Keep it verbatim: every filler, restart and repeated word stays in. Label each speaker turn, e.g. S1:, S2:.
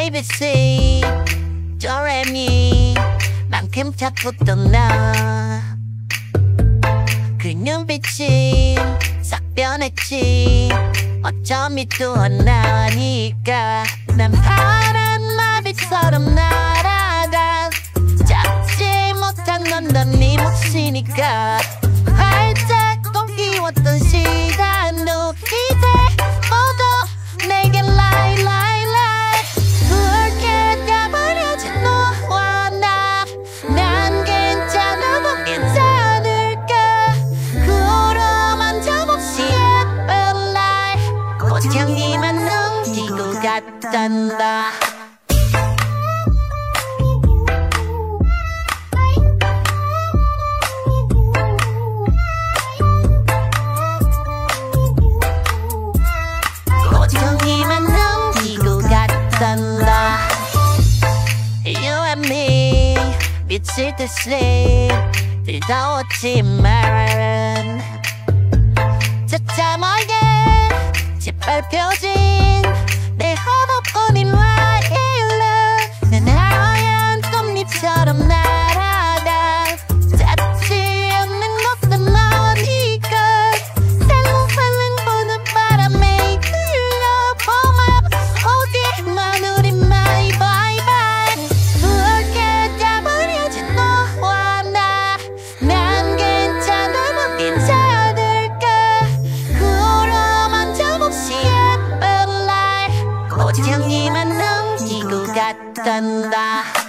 S1: A B C 도레미 만큼 자꾸 떠나 그 눈빛이 싹 변했지 어쩜 또 하나니까 난 파란 나비처럼 날아가 잡지 못한 넌 넌 네 몫이니까 활짝 꺾이웠던 시간도 이제 모두 내게 lie lie lie 그렇게 돼버려진 너와 나 난 괜찮아 뭐 괜찮을까 그럼 잠없이 예쁜 날 꽃향기만 넘기고 갔단다 꽃향기만 넘기고 갔단다 You and me 미칠 듯이 뜨거웠지만 차차 멀게 짓밟혀진 내 하나뿐인 와일러 난 하얀 꽃잎처럼 날아가 닿지 않는 것도 너니까 살랑살랑 부는 바람에 흘러보면 어디만 우리 my bye bye 그렇게 돼버려진 너와 나 난 괜찮아 뭐 괜찮을까 그럼 잠없이 예쁜 날 꽃향기만 넘기고 갔단다